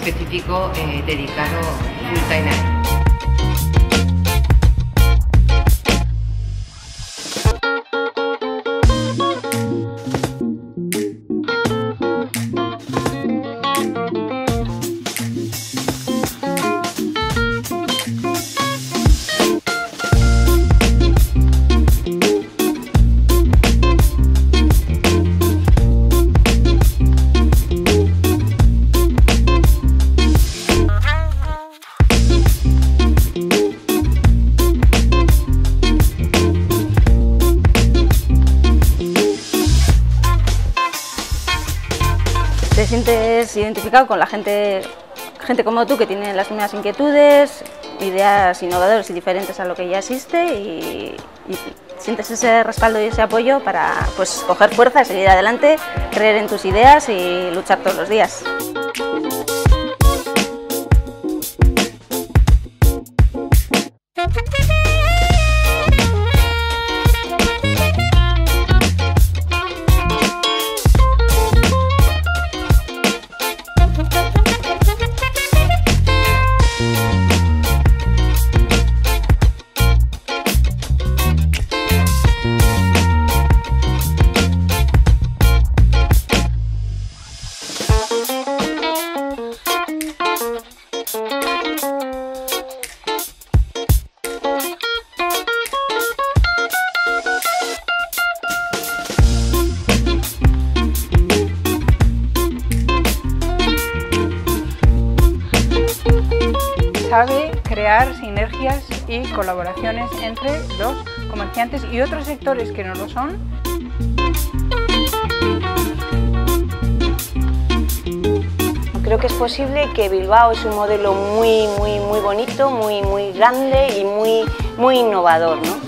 específico dedicado full time a él. Te sientes identificado con la gente como tú que tiene las mismas inquietudes, ideas innovadoras y diferentes a lo que ya existe y sientes ese respaldo y ese apoyo para pues, coger fuerza, seguir adelante, creer en tus ideas y luchar todos los días. Sabe crear sinergias y colaboraciones entre los comerciantes y otros sectores que no lo son. Creo que es posible, que Bilbao es un modelo muy bonito, muy grande y muy innovador, ¿no?